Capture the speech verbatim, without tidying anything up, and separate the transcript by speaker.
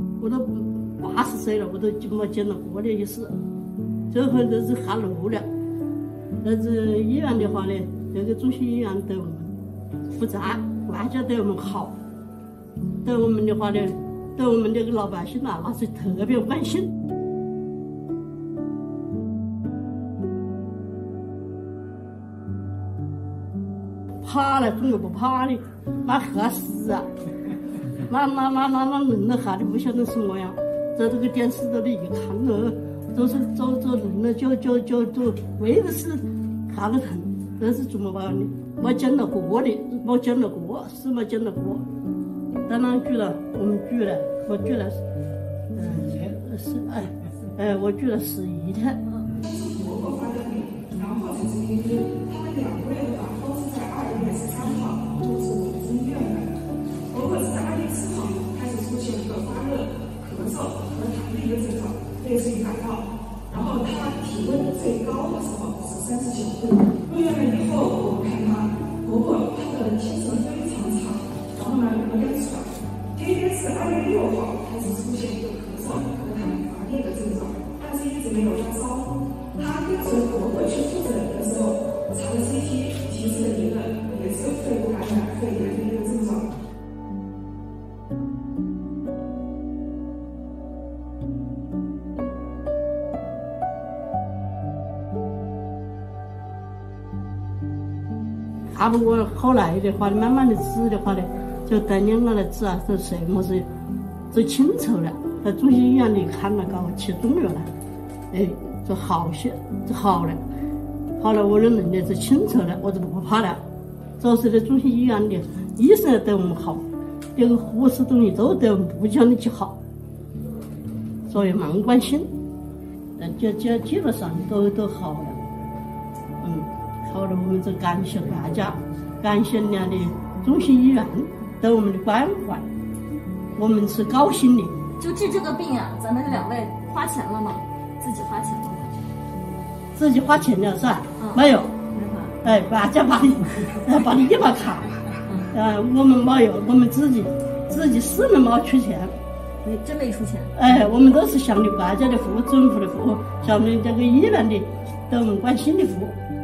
Speaker 1: 我都八十岁了，我都没见到过的意思。最后都是下路了。但是医院的话呢，这个中心医院对我们负责，万家对我们好，对我们的话呢，对我们这个老百姓啊，那是特别关心。怕了，中国不怕的，那吓死啊！那那那那那人都吓得不晓得什么样，在这个电视这里一看了，都是走走人了，就就就就为的是看得疼，这是怎么办的？没见到过的，没见到过，是没见到过。当然举了，我们举了，我举了，嗯，是哎哎，我举了十一天。然后才是因为他们两位的话都是在二月十三号就是我们医院的，包括是在二月四号开始出现一个发热、咳嗽和痰的一个症状，类似于感冒。然后他体温最高的时候是三十九度。入院了以后，我们看他婆婆她的精神非常差，然后呢有点喘。这一天是二月六号开始出现一个咳嗽和痰乏力的症状，但是一直没有发烧。他跟随婆婆去复诊的时候，查了 C T， 提示了一个也是肺部感染肺炎的一个症状。啊不过后来的话，慢慢的治的话呢，就等两个来治啊，这什么是就清楚了，在中心医院里看了，搞起动药了，哎。就好些，就好了，好了，我的能力就清楚了，我就不怕了。主要是在中心医院里，医生对我们好，这个护士东西都对我们不讲的起好，所以蛮关心。但基基基本上都都好了，嗯，好了，我们就感谢大家，感谢人家的中心医院对我们的关怀，我们是高兴的。
Speaker 2: 就治这个病啊，咱们两位花钱了吗？自己花钱了吗？
Speaker 1: 自己花钱了是吧？嗯、没有，哎，大家把你，把你一把卡，嗯、呃，我们没有，我们自己自己是没没出钱，
Speaker 2: 你真没出钱？
Speaker 1: 哎，我们都是向你国家的服务、政府的服务，向你这个医院的对我们关心的服务。